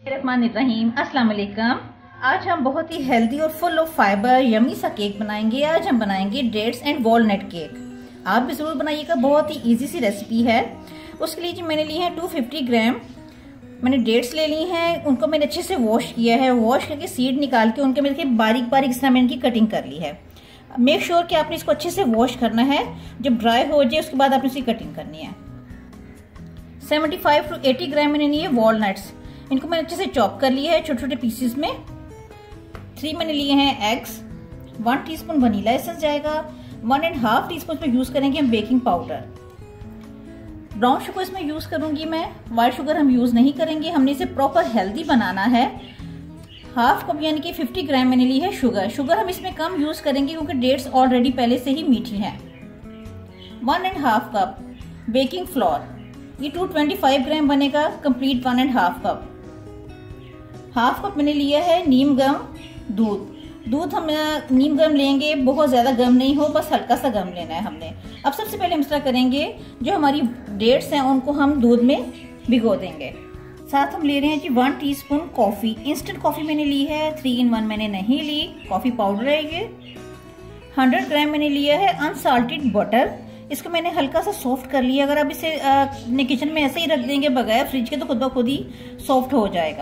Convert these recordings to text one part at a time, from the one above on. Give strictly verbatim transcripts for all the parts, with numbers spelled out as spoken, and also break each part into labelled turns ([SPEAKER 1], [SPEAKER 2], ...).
[SPEAKER 1] रहमान अस्सलाम वालेकुम। आज हम बहुत ही हेल्दी और फुल ऑफ फाइबर यमी सा केक बनाएंगे। आज हम बनाएंगे डेट्स एंड वॉलनट केक। आप भी जरूर बनाइएगा, बहुत ही इजी सी रेसिपी है। उसके लिए जी मैंने ली है दो सौ पचास ग्राम मैंने डेट्स ले ली हैं। उनको मैंने अच्छे से वॉश किया है। वॉश करके सीड निकाल के उनके मेरे बारीक बारीक इस तरह मैंने इनकी कटिंग कर ली है। मेक श्योर कि आपने इसको अच्छे से वॉश करना है। जब ड्राई हो जाए उसके बाद आपने इसकी कटिंग करनी है। पचहत्तर टू अस्सी ग्राम मैंने लिए वॉलनट्स। इनको मैंने अच्छे से चॉप कर लिया है छोटे छोटे पीसेस में। थ्री मैंने लिए हैं eggs. One teaspoon vanilla essence जाएगा। One and half teaspoon में यूज करेंगे हम बेकिंग पाउडर। ब्राउन शुगर इसमें यूज करूंगी मैं, व्हाइट शुगर हम यूज नहीं करेंगे। हमने इसे प्रॉपर हेल्दी बनाना है। हाफ कप यानी कि पचास ग्राम मैंने ली है शुगर। शुगर हम इसमें कम यूज करेंगे क्योंकि डेट्स ऑलरेडी पहले से ही मीठी हैं। One and half cup baking flour, ये दो सौ पच्चीस ग्राम बनेगा complete one and half cup. Half cup मैंने लिया है नीम गम दूध। दूध हम नीम गम लेंगे, बहुत ज्यादा गम नहीं हो, बस हल्का सा गम लेना है हमने। अब सबसे पहले हम इस तरह करेंगे, जो हमारी डेट्स हैं उनको हम दूध में भिगो देंगे। साथ हम ले रहे हैं जी one teaspoon coffee. Instant coffee मैंने ली है, थ्री इन वन मैंने नहीं ली, कॉफी पाउडर है ये। हंड्रेड ग्राम मैंने लिया है अनसाल्टेड बटर। इसको मैंने हल्का सा सॉफ्ट कर लिया। अगर आप इसे अपने किचन में ऐसे ही रख देंगे बगैर फ्रिज के तो खुद ब खुद ही सॉफ्ट हो जाएगा।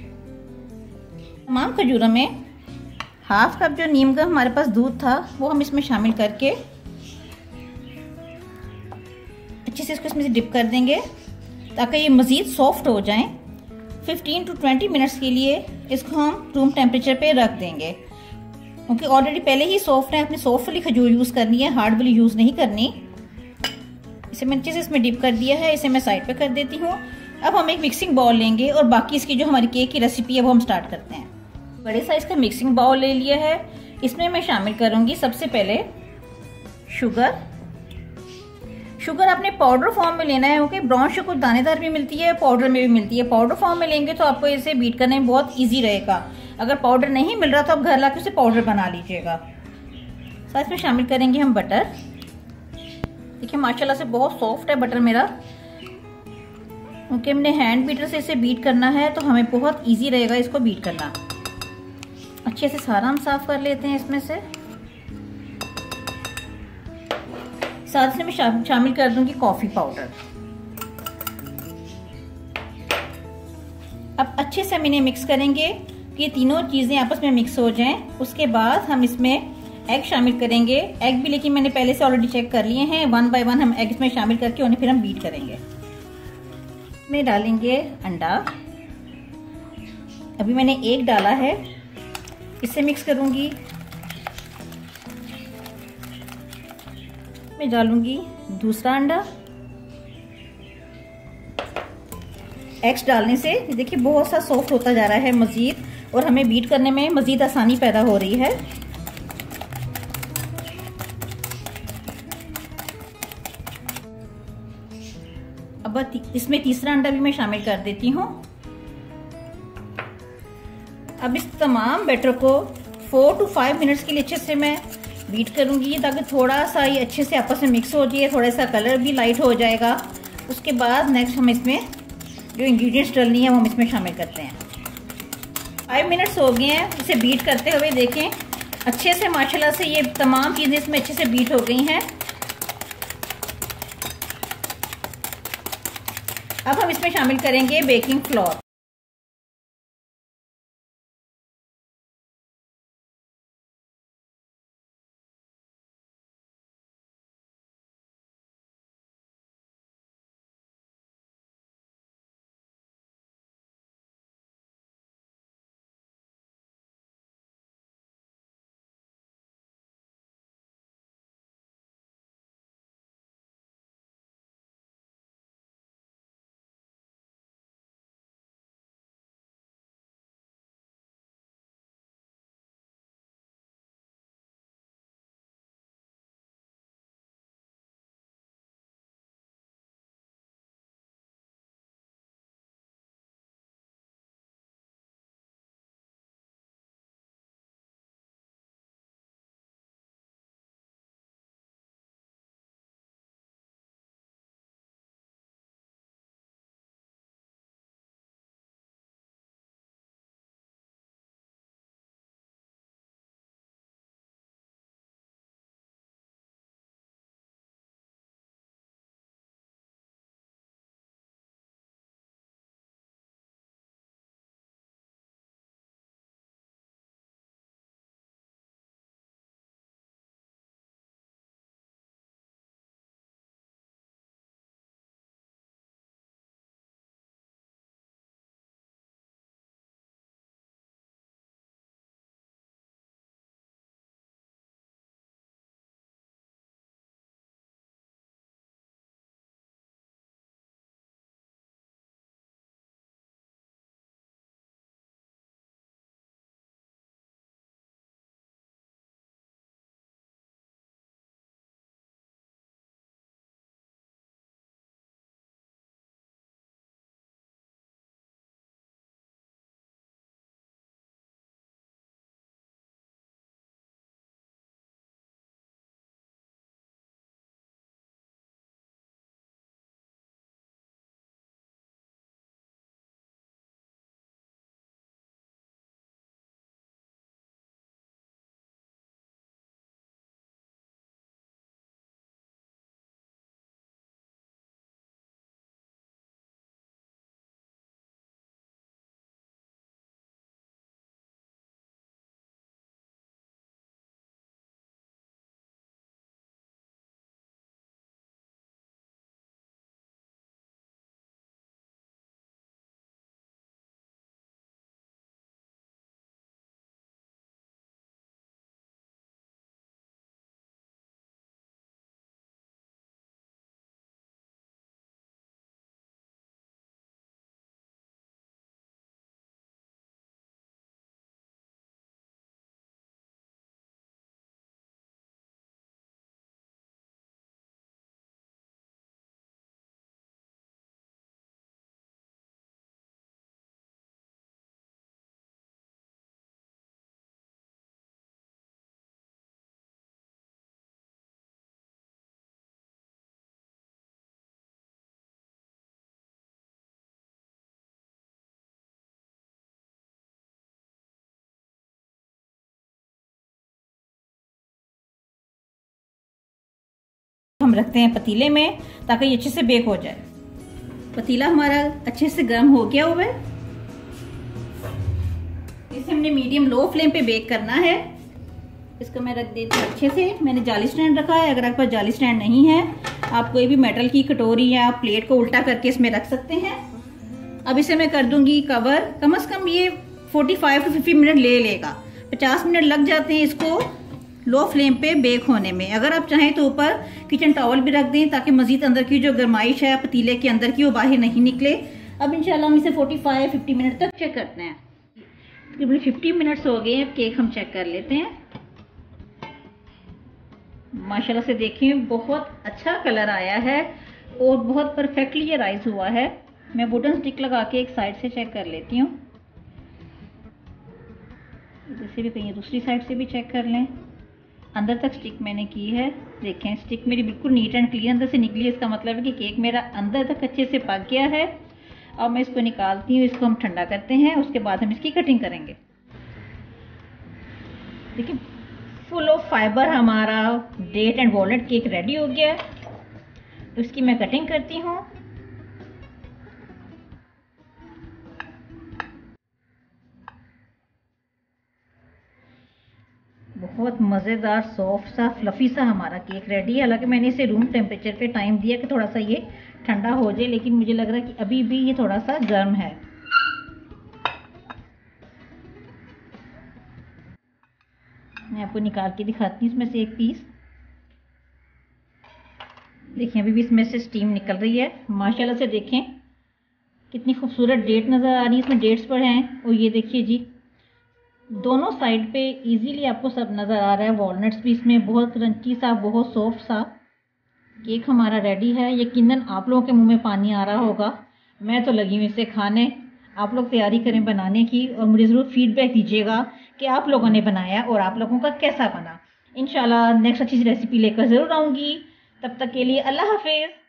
[SPEAKER 1] तमाम खजूरों में हाफ कप जो नीम का हमारे पास दूध था वो हम इसमें शामिल करके अच्छे से इसको इसमें से डिप कर देंगे ताकि ये मज़ीद सॉफ्ट हो जाएं। फिफ्टीन टू ट्वेंटी मिनट्स के लिए इसको हम रूम टेम्परेचर पे रख देंगे क्योंकि ऑलरेडी पहले ही सॉफ्ट है। अपनी सॉफ्ट वाली खजूर यूज़ करनी है, हार्ड वाली यूज़ नहीं करनी। इसे मैंने अच्छे से इसमें डिप कर दिया है। इसे मैं साइड पे कर देती हूँ। अब हम एक मिक्सिंग बाउल लेंगे और बाकी इसकी जो हमारी केक की रेसिपी है वो हम स्टार्ट करते हैं। बड़े साइज का मिक्सिंग बाउल ले लिया है। इसमें मैं शामिल करूंगी सबसे पहले शुगर। शुगर आपने पाउडर फॉर्म में लेना है क्योंकि ब्राउन शुगर दानेदार भी मिलती है, पाउडर में भी मिलती है। पाउडर फॉर्म में लेंगे तो आपको इसे बीट करने में बहुत ईजी रहेगा। अगर पाउडर नहीं मिल रहा तो आप घर लाके उसे पाउडर बना लीजिएगा। साथ में शामिल करेंगे हम बटर। देखिए माशाल्लाह से बहुत सॉफ्ट है बटर मेरा, क्योंकि हमने हैंड बीटर से इसे बीट करना है तो हमें बहुत इजी रहेगा इसको बीट करना। अच्छे से सारा हम साफ कर लेते हैं इसमें से। साथ में मैं शा, शामिल कर दूंगी कॉफी पाउडर। अब अच्छे से हम इन्हें मिक्स करेंगे कि ये तीनों चीजें आपस में मिक्स हो जाएं। उसके बाद हम इसमें एग शामिल करेंगे। एग भी लेकिन मैंने पहले से ऑलरेडी चेक कर लिए हैं। वन बाय वन हम एग इसमें शामिल करके उन्हें फिर हम बीट करेंगे। में डालेंगे अंडा। अभी मैंने एक डाला है, इसे मिक्स करूंगी। मैं डालूंगी दूसरा अंडा। एग्स डालने से देखिए बहुत सा सॉफ्ट होता जा रहा है मजीद, और हमें बीट करने में मजीद आसानी पैदा हो रही है। अब इसमें तीसरा अंडा भी मैं शामिल कर देती हूँ। अब इस तमाम बैटर को फोर टू फाइव मिनट्स के लिए अच्छे से मैं बीट करूंगी ताकि थोड़ा सा ये अच्छे से आपस में मिक्स हो जाए, थोड़ा सा कलर भी लाइट हो जाएगा। उसके बाद नेक्स्ट हम इसमें जो इंग्रेडिएंट्स डालनी है वो हम इसमें शामिल करते हैं। फाइव मिनट्स हो गए हैं इसे बीट करते हुए। देखें अच्छे से माशाल्लाह से ये तमाम चीज़ें इसमें अच्छे से बीट हो गई हैं। अब हम इसमें शामिल करेंगे बेकिंग फ्लोर। रखते हैं पतीले में ताकि ये अच्छे से बेक हो जाए। पतीला हमारा अच्छे से गर्म हो गया हुआ है। इसे हमने मीडियम लो फ्लेम पे बेक करना है। इसको मैं रख देती हूँ अच्छे से। मैंने जाली स्टैंड रखा है। अगर आपके पास जाली स्टैंड नहीं है, आप कोई भी मेटल की कटोरी या प्लेट को उल्टा करके इसमें रख सकते हैं। अब इसे मैं कर दूंगी कवर। कम से कम ये पैंतालीस टू पचास मिनट ले लेगा। पचास मिनट लग जाते हैं इसको लो फ्लेम पे बेक होने में। अगर आप चाहें तो ऊपर किचन टॉवल भी रख दें ताकि मजीद अंदर की जो गर्माइश है पतीले के अंदर की वो बाहर नहीं निकले। अब इंशाल्लाह हम इसे पैंतालीस पचास मिनट तक चेक करते हैं। तकरीबन पचास मिनट्स हो गए हैं। केक हम चेक कर लेते हैं। माशाल्लाह से देखिए बहुत अच्छा कलर आया है और बहुत परफेक्टली ये राइज हुआ है। मैं वुडन स्टिक लगा के एक साइड से चेक कर लेती हूँ। जैसे भी कहीं दूसरी साइड से भी चेक कर लें। अंदर तक स्टिक मैंने की है। देखें स्टिक मेरी बिल्कुल नीट एंड क्लीन अंदर से निकली है। इसका मतलब है कि केक मेरा अंदर तक अच्छे से पक गया है। अब मैं इसको निकालती हूँ। इसको हम ठंडा करते हैं, उसके बाद हम इसकी कटिंग करेंगे। देखिए फुल ऑफ फाइबर हमारा date and walnut cake ready हो गया है। तो इसकी मैं कटिंग करती हूँ। बहुत मज़ेदार सॉफ्ट सा फ्लफी सा हमारा केक रेडी है। हालांकि मैंने इसे रूम टेम्परेचर पे टाइम दिया कि थोड़ा सा ये ठंडा हो जाए, लेकिन मुझे लग रहा है कि अभी भी ये थोड़ा सा गर्म है। मैं आपको निकाल के दिखाती हूँ इसमें से एक पीस। देखिए अभी भी इसमें से स्टीम निकल रही है। माशाल्लाह से देखें कितनी खूबसूरत डेट नज़र आ रही है। इसमें डेट्स पर हैं और ये देखिए जी दोनों साइड पे इजीली आपको सब नज़र आ रहा है। वॉलनट्स भी इसमें बहुत क्रंची सा, बहुत सॉफ्ट सा केक हमारा रेडी है। यकीनन आप लोगों के मुंह में पानी आ रहा होगा। मैं तो लगी हुई इसे खाने। आप लोग तैयारी करें बनाने की और मुझे ज़रूर फीडबैक दीजिएगा कि आप लोगों ने बनाया और आप लोगों का कैसा बना। इंशाल्लाह नेक्स्ट अच्छी सी रेसिपी लेकर ज़रूर आऊँगी। तब तक के लिए अल्लाह हाफिज़।